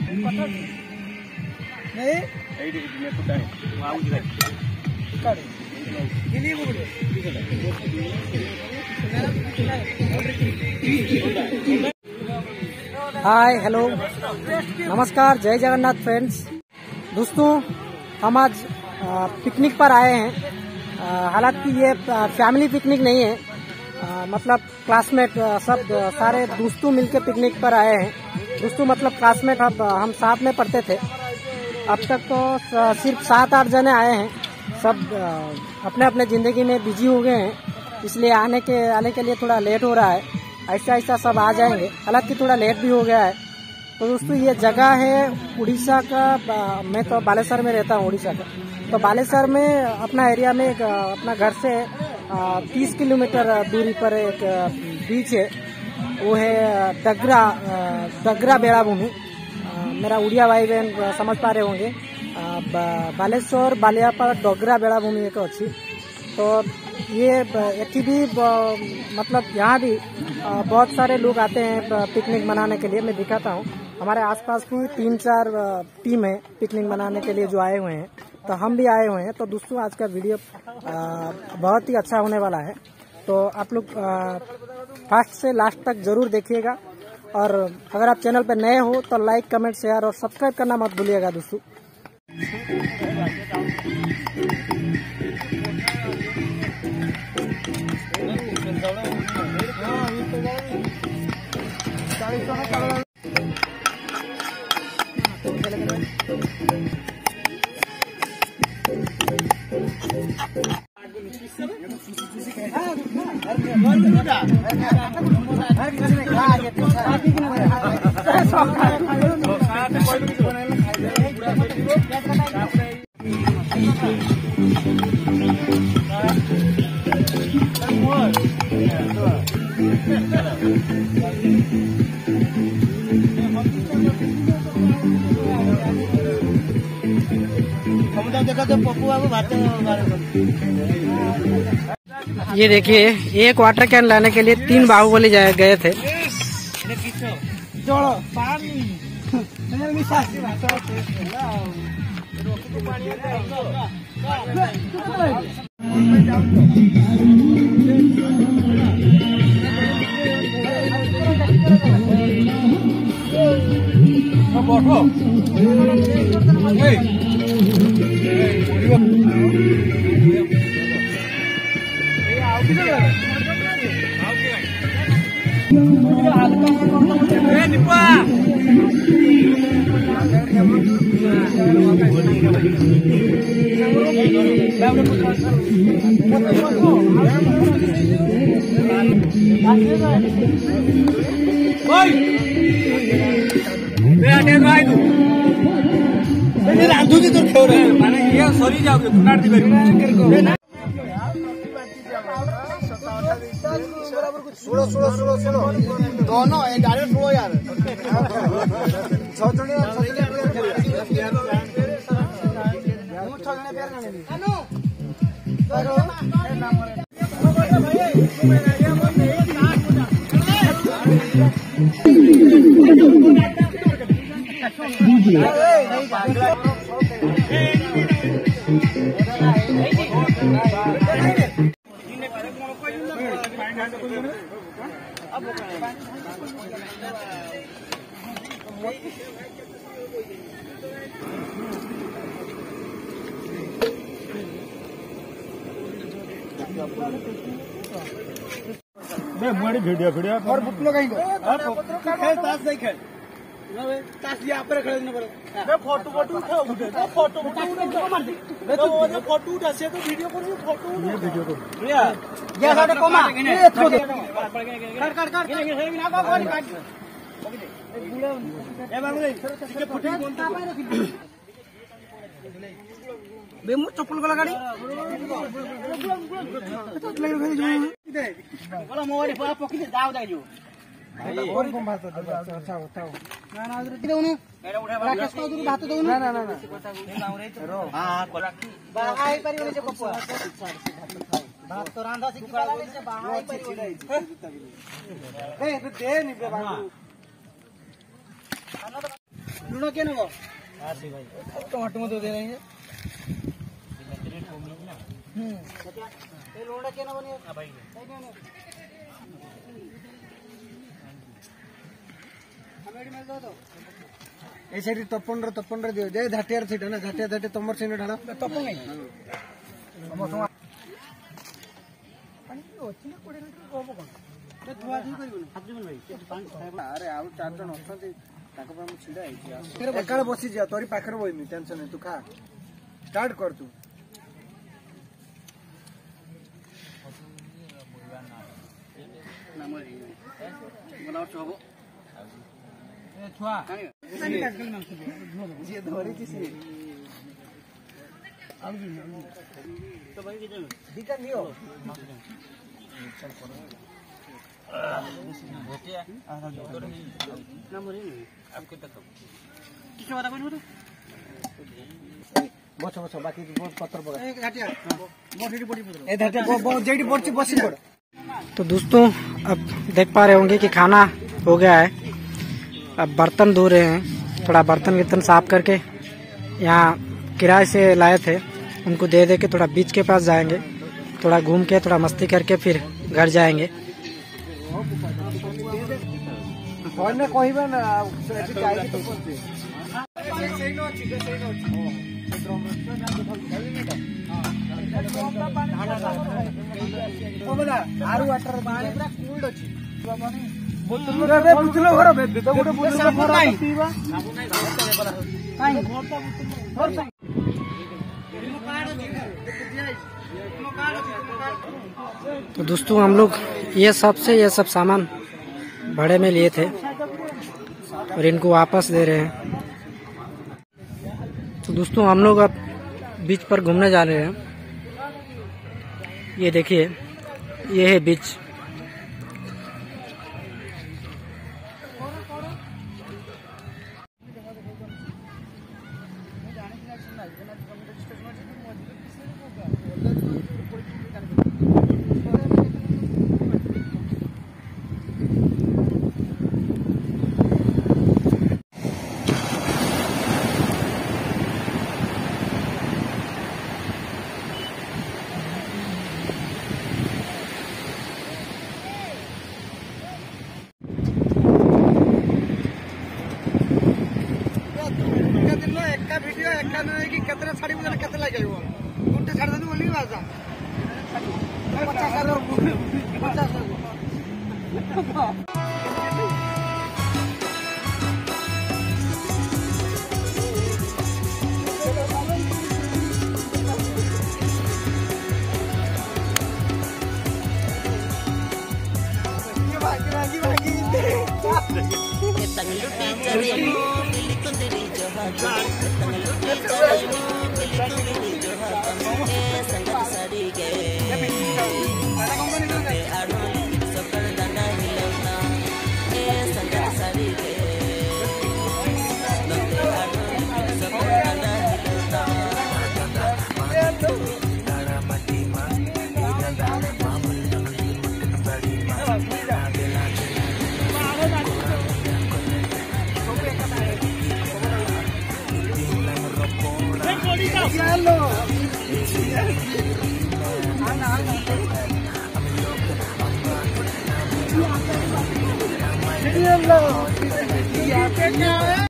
Hi hello नमस्कार, जय Jagannath friends. दोस्तों, हम आज पिकनिक पर आए हैं। हालांकि ये फैमिली पिकनिक नहीं है, मतलब क्लासमेट सब सारे दोस्तों मिलके पिकनिक पर आए हैं। दोस्तों मतलब क्लासमेट, हम साथ में पढ़ते थे। अब तक तो सिर्फ 7-8 जने आए हैं। सब अपने अपने जिंदगी में बिजी हो गए हैं, इसलिए आने के लिए थोड़ा लेट हो रहा है। ऐसा ऐसा सब आ जाएंगे, हालांकि थोड़ा लेट भी हो गया है। तो दोस्तों, ये जगह है उड़ीसा का। मैं तो बालेश्वर में रहता हूँ, उड़ीसा का। तो बालेश्वर में अपना एरिया में अपना घर से 30 किलोमीटर दूरी पर एक बीच है, वो है डगरा बेलाभूमि। मेरा उड़िया भाई बहन समझ पा रहे होंगे। बालेश्वर बालियापाड़ डगरा बेलाभूमि एक अच्छी। तो ये एठी भी मतलब यहाँ भी बहुत सारे लोग आते हैं पिकनिक मनाने के लिए। मैं दिखाता हूँ, हमारे आसपास भी 3-4 टीम है पिकनिक मनाने के लिए जो आए हुए हैं। तो हम भी आए हुए हैं। तो दोस्तों, आज का वीडियो बहुत ही अच्छा होने वाला है। तो आप लोग फर्स्ट से लास्ट तक जरूर देखिएगा। और अगर आप चैनल पर नए हो तो लाइक, कमेंट, शेयर और सब्सक्राइब करना मत भूलिएगा दोस्तों। ये देखिए, एक वाटर कैन लाने के लिए 3 बाहुबली गए थे। रांधुजी तो खेल रहे माने ये सरी जाओगे फुनाट दी बेरी 16 दोनों डायरेक्ट 16 यार 6 वीडियो और बुटलो कहीं खेल ताश नहीं खेल ताश यहाँ पर खेलने पड़े फोटो उठाओ फोटो मार दे फोटो उठा से तो वीडियो करो फोटो ये साडे कोमा ये थो दे काट ए बाबू रे के फुटी बोलता बे मो चप्पल गला गाड़ी बोला मोबाइल पूरा पकड़ जाओ जाओ और कौन बात है अच्छा होता हो ना दउनु मेरा उठा राकेश को दूर भात दउनु ना हां बाहाई परिवार से पप्पा भात तो रांधा से किला से बाहाई परिवार ए दे नि बे बाबू लूना क्या ना टमाटो में दे रहे हैं लूना क्या ना बने ए साइड तपन दियो जे झाटियार सीट ना झाटिया तमर सीन ढाला तपन नहीं अरे आउ 4 जन अछंती ताको पर मु छिडा आइछि एकाले बसी जा तोरी पाखर होइमी टेंशन नहीं तू खा स्टार्ट कर तू नाम बनाओ छबो ए छुआ जे धरी किसी अब तो भाई के दिक्कत नहीं हो चल करो आपको तक किस बात बोल बस बाकी पत्र पकड़ तो दोस्तों अब देख पा रहे होंगे कि खाना हो गया है। अब बर्तन धो रहे हैं, थोड़ा बर्तन साफ करके यहाँ किराए से लाए थे उनको दे दे के थोड़ा बीच के पास जाएंगे, थोड़ा घूम के थोड़ा मस्ती करके फिर घर जाएंगे। तो दोस्तों हम लोग ये सब सामान भाड़े में लिए थे और इनको वापस दे रहे हैं। तो दोस्तों हम लोग अब बीच पर घूमने जा रहे हैं। ये देखिए ये है बीच। वीडियो एक्का नहीं कि कितने साड़ी मुझे कितने लगे वो उल्टे छाड़ देने बोली बाजा 天了，